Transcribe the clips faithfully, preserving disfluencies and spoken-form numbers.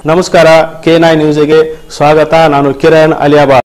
ನಮಸ್ಕಾರ, K nine ನ್ಯೂಸ್ಗೆ ಸ್ವಾಗತ. ನಾನು ಕಿರಣ್ ಅಲಿಯಾಬಾದ್.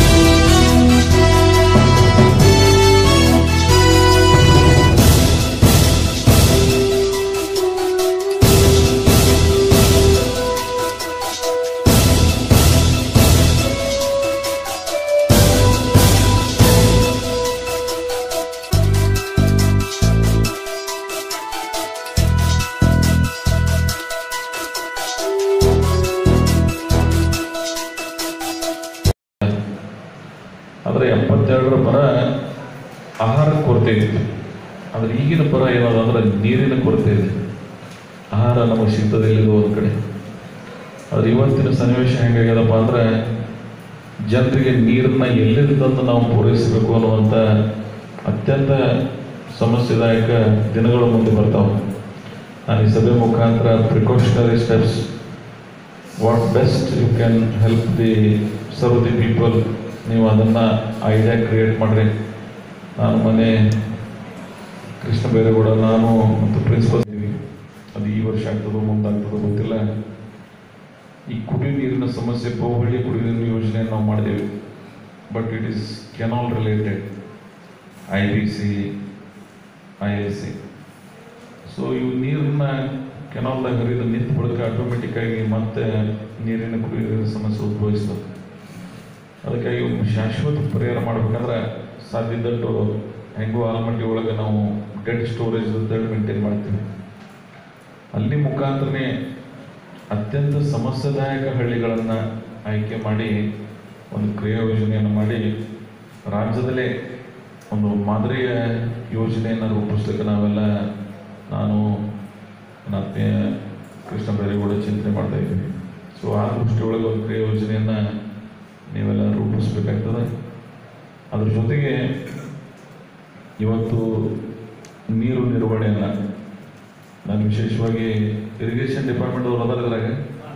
ಆದರೆ ಎಪ್ಪತ್ತೆರಡರ ಪರ ಆಹಾರ ಕೊರತೆ ಇತ್ತು. ಆದರೆ ಈಗಿನ ಪರ ಏನಾದಂದ್ರೆ ನೀರಿನ ಕೊರತೆ ಇದೆ. ಆಹಾರ ನಮಗೆ ಸಿಗ್ತದಿಲ್ಲದು ಒಂದು ಕಡೆ. ಆದರೆ ಇವತ್ತಿನ ಸನ್ನಿವೇಶ ಹೆಂಗಾಗ್ಯದಪ್ಪ ಅಂದರೆ ಜನರಿಗೆ ನೀರನ್ನು ಎಲ್ಲಿಂದ ತಂದು ನಾವು ಪೂರೈಸಬೇಕು ಅನ್ನುವಂಥ ಅತ್ಯಂತ ಸಮಸ್ಯೆದಾಯಕ ದಿನಗಳು ಮುಂದೆ ಬರ್ತಾವೆ. ನಾನು ಈ ಸಭೆ ಮುಖಾಂತರ precautionary steps, what best you can help the serve the people, ನೀವು ಅದನ್ನು ಐಡಿಯಾ ಕ್ರಿಯೇಟ್ ಮಾಡಿರಿ. ನಾನು ಮನೆ ಕೃಷ್ಣ ಬೈರೇಗೌಡ, ನಾನು ಮತ್ತು ಪ್ರಿನ್ಸಿಪಲ್ ಇದ್ದೀವಿ. ಅದು ಈ ವರ್ಷ ಆಗ್ತದೋ ಮುಂದಾಗ್ತದೋ ಗೊತ್ತಿಲ್ಲ. ಈ ಕುಡಿಯುವ ನೀರಿನ ಸಮಸ್ಯೆ, ಬಹುಹಳ್ಳಿ ಕುಡಿಯುವ ನೀರಿನ ಯೋಜನೆಯನ್ನು ನಾವು ಮಾಡಿದ್ದೇವೆ. But it is canal related, I B C, I L C. So ಇವು ನೀರನ್ನ ಕೆನಾಲ್ದಾಗ ಹರಿದು ನಿಂತು ಬಳಿಕ ಆಟೋಮೆಟಿಕ್ಕಾಗಿ ಮತ್ತೆ ನೀರಿನ ಕುಡಿಯುವ ನೀರಿನ ಸಮಸ್ಯೆ ಉದ್ಭವಿಸ್ತದೆ. ಅದಕ್ಕಾಗಿ ಶಾಶ್ವತ ಪರಿಹಾರ ಮಾಡಬೇಕಂದ್ರೆ ಸಾಧ್ಯದಟ್ಟು ಹೆಂಗೋ ಆಲಮಟ್ಟಿ ಒಳಗೆ ನಾವು ಡೆಡ್ ಸ್ಟೋರೇಜ್ ಡೆಡ್ ಮೇಂಟೈನ್ ಮಾಡ್ತೀವಿ. ಅಲ್ಲಿ ಮುಖಾಂತರನೇ ಅತ್ಯಂತ ಸಮಸ್ಯೆದಾಯಕ ಹಳ್ಳಿಗಳನ್ನು ಆಯ್ಕೆ ಮಾಡಿ ಒಂದು ಕ್ರಿಯಾ ಯೋಜನೆಯನ್ನು ಮಾಡಿ ರಾಜ್ಯದಲ್ಲೇ ಒಂದು ಮಾದರಿಯ ಯೋಜನೆಯನ್ನು ರೂಪಿಸ್ಲಿಕ್ಕೆ ನಾವೆಲ್ಲ, ನಾನು ನನ್ನ ಕೃಷ್ಣ ಬೈರೇಗೌಡ ಚಿಂತನೆ ಮಾಡ್ತಾ ಇದ್ದೀವಿ. ಸೊ ಆ ದೃಷ್ಟಿಯೊಳಗೆ ಒಂದು ಕ್ರಿಯಾ ಯೋಜನೆಯನ್ನು ನೀವೆಲ್ಲ ರೂಪಿಸ್ಬೇಕಾಗ್ತದೆ. ಅದ್ರ ಜೊತೆಗೆ ಇವತ್ತು ನೀರು ನಿರ್ವಹಣೆಯನ್ನು ನಾನು ವಿಶೇಷವಾಗಿ ಇರಿಗೇಷನ್ ಡಿಪಾರ್ಟ್ಮೆಂಟ್ ಅವರು ಅದರದ್ರಾಗ